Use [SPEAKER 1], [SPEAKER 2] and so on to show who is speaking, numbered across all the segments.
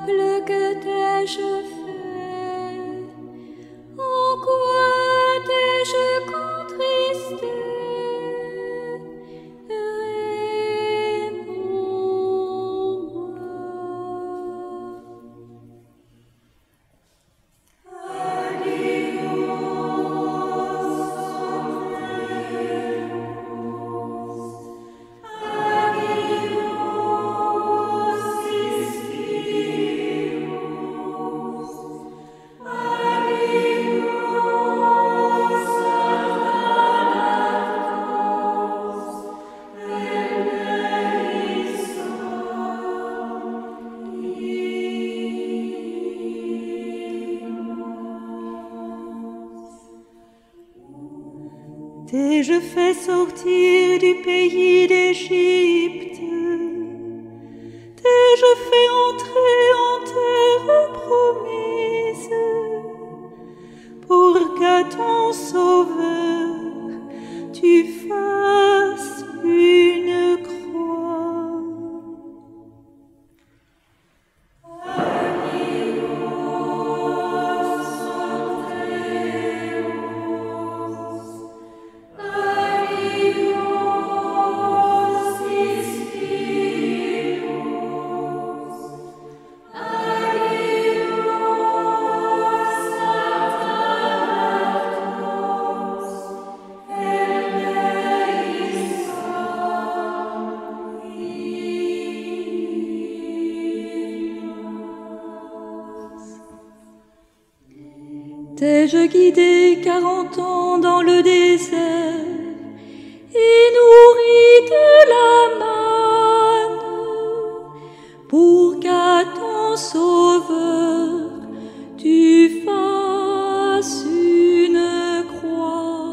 [SPEAKER 1] que t'ai-je fait? En quoi t'ai-je contristé?
[SPEAKER 2] T'ai-je fait sortir du pays d'Égypte? T'ai-je fait entrer en terre promise? Pour qu'à ton sauveur tu fasses une croix.
[SPEAKER 1] T'ai-je guidé 40 ans dans le désert et nourri de la manne pour qu'à ton sauveur tu fasses une croix?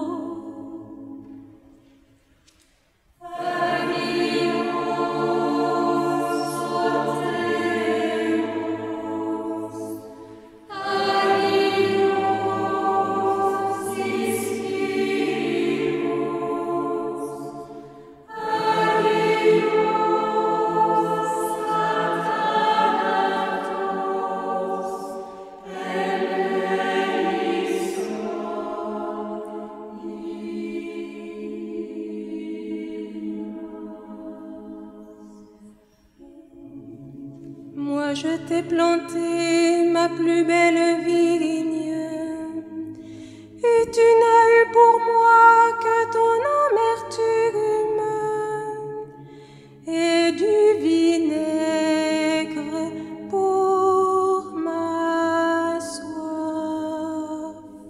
[SPEAKER 2] Moi je t'ai planté ma plus belle vigne, et tu n'as eu pour moi que ton amertume et du vinaigre pour ma soif.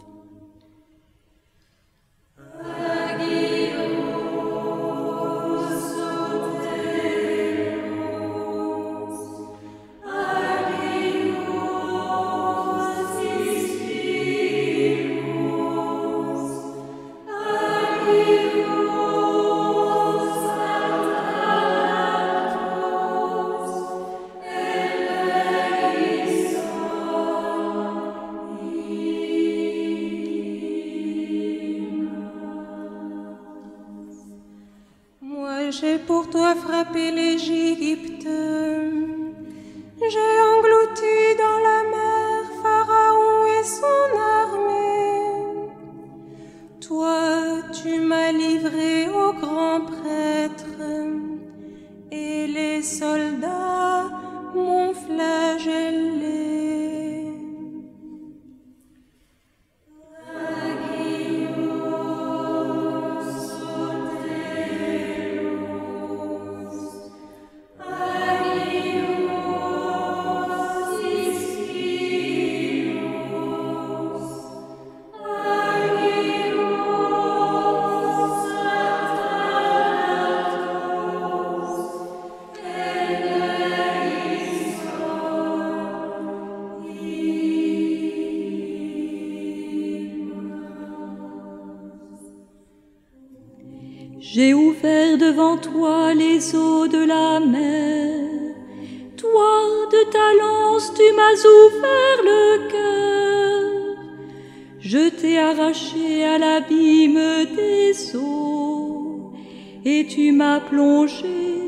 [SPEAKER 2] J'ai pour toi frappé l'Égypte, j'ai englouti dans la mer Pharaon et son armée. Toi, tu m'as livré aux grands prêtres, et les soldats m'ont flagellé.
[SPEAKER 1] J'ai ouvert devant toi les eaux de la mer. Toi, de ta lance, tu m'as ouvert le cœur. Je t'ai arraché à l'abîme des eaux, et tu m'as plongé